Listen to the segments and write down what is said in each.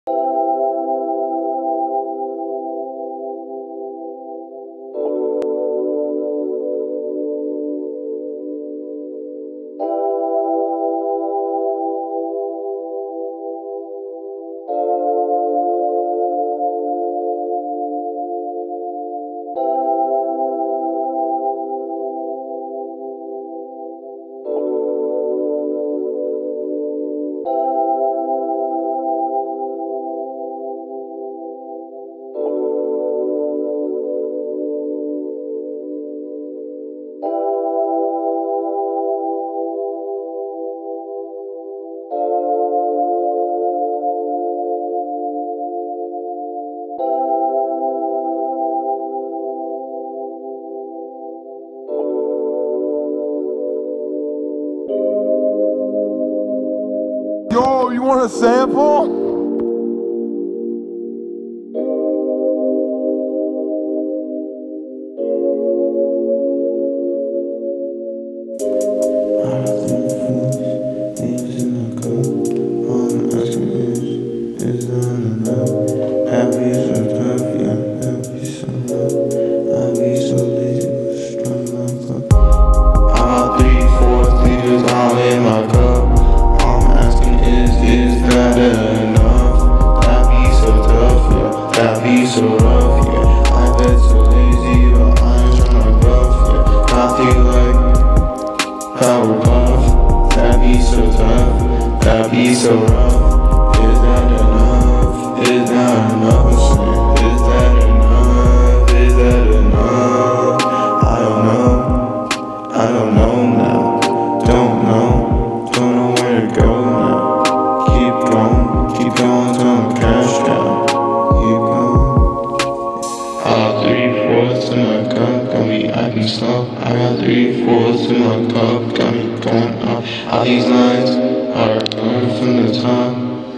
Yo, you want a sample? So rough, yeah. I bet so lazy, but I ain't tryna bluff, yeah. Coffee like Powerpuff. That be so tough, that be so rough. Is that enough? Is that enough? Is that enough? Is that enough? I don't know. I don't know now. Don't know where to go now. Keep going till I'm cashed out. Keep going. All 3/4 in my cup, got me acting slow. I got 3/4 in my cup, got me going up. All these lines are coming from the top.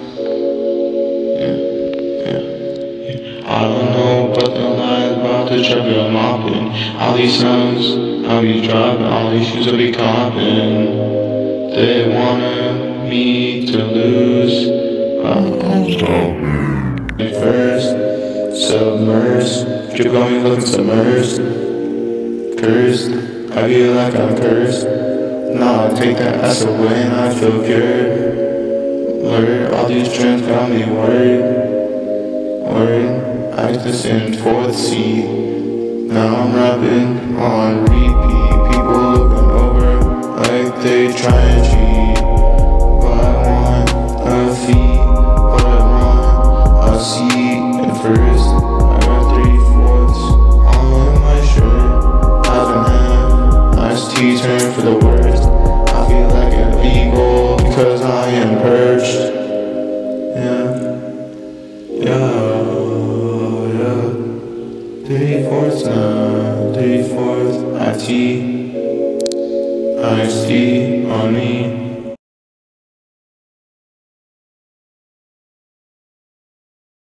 Yeah. I don't know, but the lines about to trip me, I'm mopping. All these sounds, I'll be dropping. All these shoes I'll be copping. They wanted me to lose, but I'm stopping. First, submersed. Keep going looking submersed. Cursed, I feel like I'm cursed. Nah, I take that ass away and I feel cured. Lord, all these trends got me worried. I just in 4th seat. Now I'm rapping on repeat. People looking over like they try and cheat. But I want a fee, but I want a seat in first. I got 3/4 all in my shirt. Half and half, iced tea turn for the worst. I feel like an eagle because I am perched. Yeah. 3/4 now, 3/4 iced tea on me.